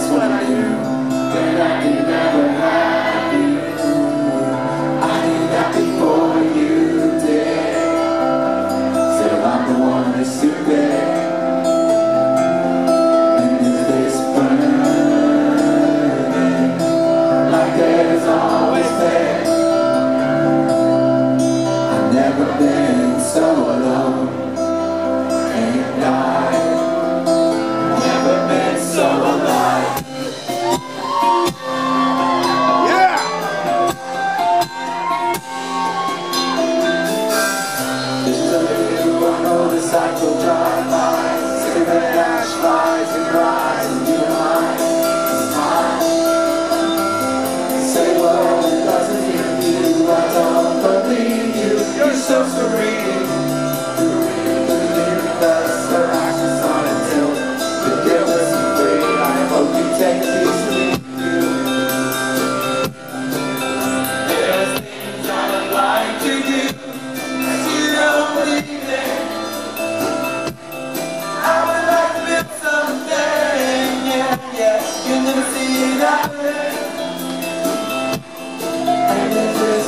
that's what I knew. That I could never have you. I knew that before you did. Said I'm the one that's too big. And if this burning like there's always been, I've never been so alone. And I've never been so alive. Yeah! This is a new, I know the cycle drive-by. Cigarette ash flies and cries in your mind. Smile. Say, well, it doesn't hear you. I don't believe you. You're so serene. Take a piece of me. There's things I'd like to do that you don't believe in. I would like to live someday, yeah, yeah. You'll never see that way. And it's this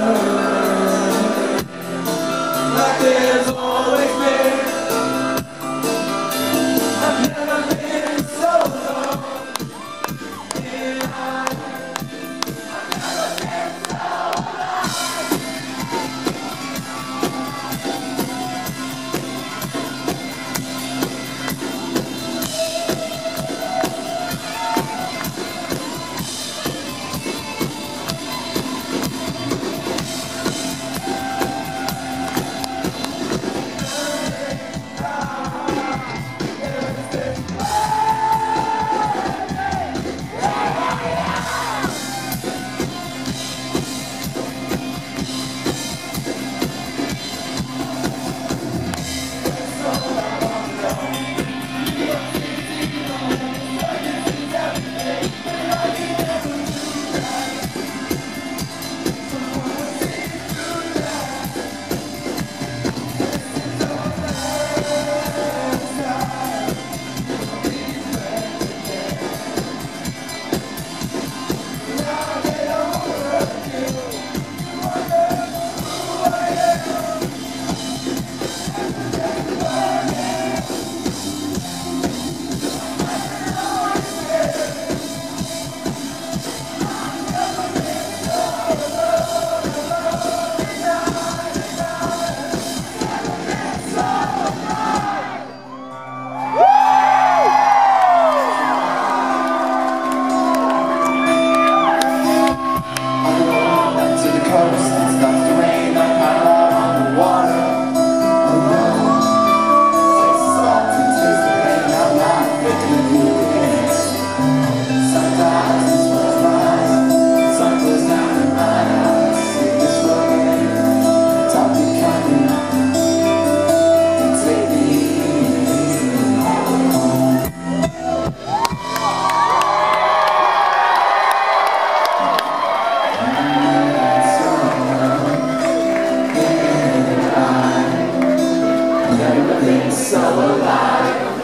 burning like there's always been. I've never been so low. So alive.